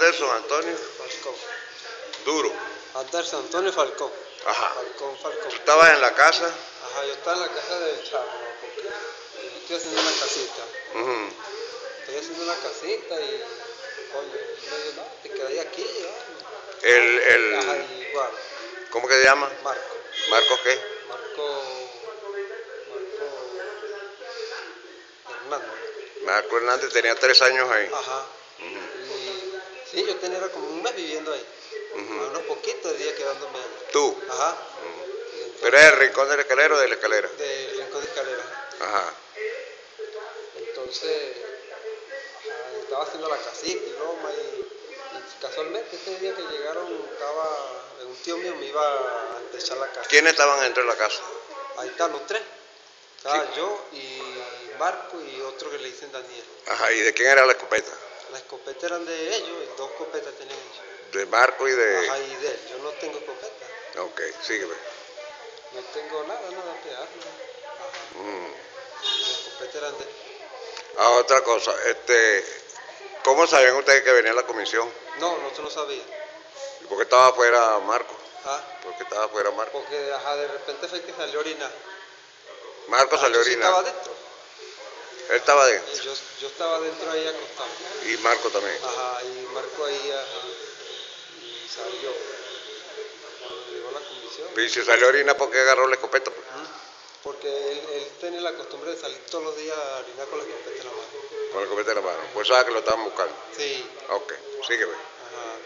Anderson Antonio Falcón. Duro. Anderson Antonio Falcón. Ajá. Falcón. ¿Tú estabas en la casa? Ajá, yo estaba en la casa del chavo, ¿no? Porque yo estoy haciendo una casita. Ujú. Estoy haciendo una casita y, coño, me dijo, no, te quedas aquí, Ajá, igual. ¿Cómo que se llama? Marco. ¿Marcos qué? Marco Hernández. Marco Hernández tenía 3 años ahí. Ajá. Y sí, yo tenía como un mes viviendo ahí. A unos poquitos días quedándome ahí. ¿Tú? Ajá. ¿Tú eres del rincón del escalero o de la escalera? Del Rincón de Escalera. Ajá. Entonces, ajá, estaba haciendo la casita y broma y casualmente ese día que llegaron un tío mío me iba a techar la casa. ¿Quiénes estaban dentro de la casa? Ahí están los tres. Estaba yo y Marco y otro que le dicen Daniel. Ajá, ¿y de quién era la escopeta? Las escopetas eran de ellos y 2 escopetas tenían ellos. De Marco y de... Ajá, y de él. Yo no tengo escopeta. Ok, sígueme. No tengo nada que darle. Ajá. Las escopetas eran de él. Ah, otra cosa, ¿cómo sabían ustedes que venía la comisión? No, nosotros no sabíamos. ¿Y por qué estaba afuera Marco? ¿Ah? ¿Por qué estaba afuera Marco? Porque ajá, de repente fue que salió a orinar. Marco salió a Yo sí orinar. estaba adentro. Él estaba dentro. Yo estaba dentro ahí acostado. Y Marco también. Ajá, y Marco ahí, ajá, y salió. Cuando llegó la comisión. Y si salió a orinar, ¿por qué agarró la escopeta? Pues? Porque él tenía la costumbre de salir todos los días a orinar con la escopeta en la mano. Con la escopeta en la mano. Pues sabe que lo estaban buscando. Sí. Ok, sígueme. Ajá.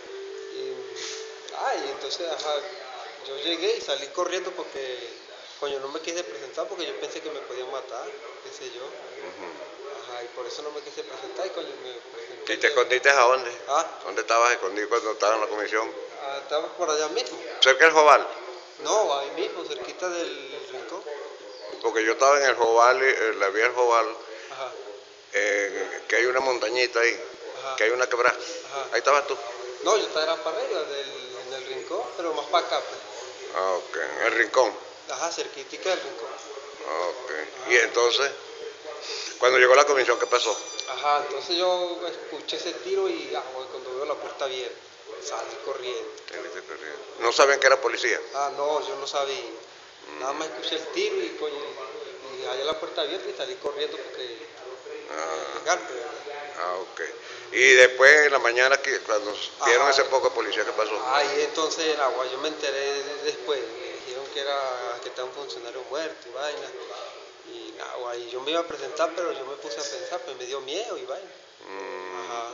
Y entonces, ajá, yo llegué y salí corriendo porque, coño, no me quise presentar porque yo pensé que me podían matar, qué sé yo. Ajá, y por eso no me quise presentar y coño, me presenté. ¿Y te escondiste a dónde? ¿Ah? ¿Dónde estabas escondido cuando estabas en la comisión? Estaba por allá mismo. ¿Cerca del Joval? No, ahí mismo, cerquita del rincón. Porque yo estaba en el Joval, la vía del Joval, Ajá. que hay una montañita ahí, Ajá. que hay una quebrada. Ajá. Ahí estabas tú. No, yo estaba para arriba del rincón, pero más para acá, pues. Ah, ok, en el rincón. Ajá, cerquitica del rincón. Ah, ok. Y entonces, cuando llegó la comisión, ¿qué pasó? Ajá, entonces yo escuché ese tiro y cuando veo la puerta abierta, salí corriendo. ¿No sabían que era policía? Ah, no, yo no sabía. Nada más escuché el tiro y coño, y hallé la puerta abierta y salí corriendo porque vengarme, ¿verdad? Ah, ok. Y después en la mañana, cuando vieron ese poco de policía, ¿qué pasó? Ahí entonces en agua yo me enteré después, me dijeron que estaba un funcionario muerto y vaina. Y nada, y yo me iba a presentar, pero yo me puse a pensar, pues me dio miedo y vaina. Ajá,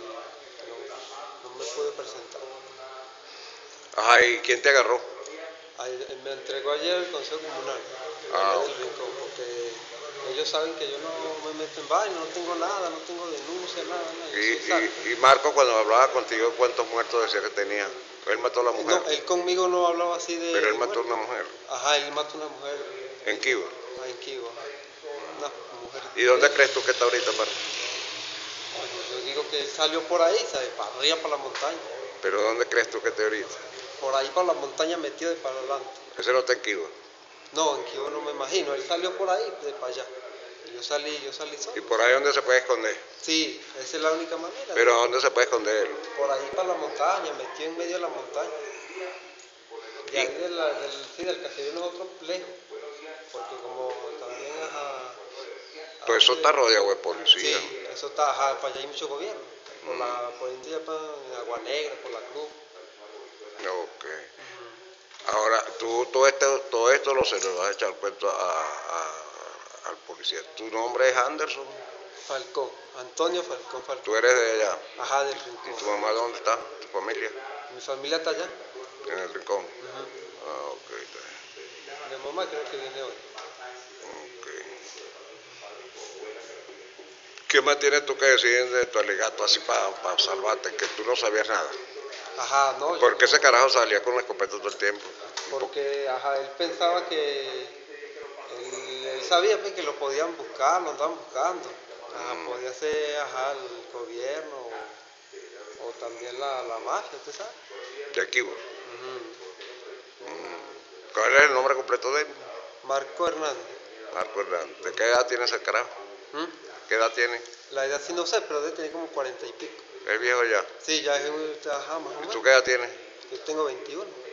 y no me pude presentar. Ajá, ¿y quién te agarró? Ahí, me entregó ayer el Consejo Comunal, Ah, del Rincón, porque ellos saben que yo no me meto en vaina, no tengo nada, no tengo denuncia, nada. Y Marco, cuando hablaba contigo, ¿cuántos muertos decía que tenía? Él mató a la mujer. No, él conmigo no hablaba así de... Pero él mató a una mujer. Ajá, él mató a una mujer. ¿En Kiva? Ah, en Kiva. Una mujer. ¿Y dónde crees tú que está ahorita, Marco? Yo digo que él salió por ahí, ¿sabes? Para arriba, para la montaña. ¿Pero dónde crees tú que está ahorita? Por ahí para la montaña metido de para adelante. Ese no está en Kiva. No, en Kiva no me imagino. Él salió por ahí, de para allá. Y yo salí solo. ¿Y por ahí dónde se puede esconder? Sí, esa es la única manera. ¿Pero dónde se puede esconder él? Por ahí para la montaña, metido en medio de la montaña. De ahí del caserío nosotros lejos. Porque como también Pues eso está rodeado de policía. Sí, eso está, para allá hay mucho gobierno. Por India, en Agua Negra, por la Cruz. Ok. Ahora, tú todo esto se lo vas a echar cuento al policía. ¿Tu nombre es Anderson? Falcón, Antonio Falcón. ¿Tú eres de allá? Ajá, del Rincón. ¿Y tu mamá dónde está? ¿Tu familia? Mi familia está allá. En el Rincón. Ah, ok. Mi mamá creo que viene hoy. Ok. ¿Qué más tienes tú que decir de tu alegato así para salvarte? Que tú no sabías nada. Ajá, no. ¿Por qué ese carajo salía con la escopeta todo el tiempo? Porque, ajá, él pensaba que... Él sabía pues, que lo podían buscar, lo andaban buscando. Ajá, podía ser, ajá, el gobierno o también la mafia, ¿usted sabe? De aquí, vos. ¿Cuál es el nombre completo de él? Marco Hernández. Marco Hernández. ¿De qué edad tiene ese carajo? ¿Qué edad tiene? La edad sí no sé, pero debe tener como 40 y pico. ¿Es viejo ya? Sí, ya es ajá, más o ¿Y menos. tú qué edad tienes? Yo tengo 21.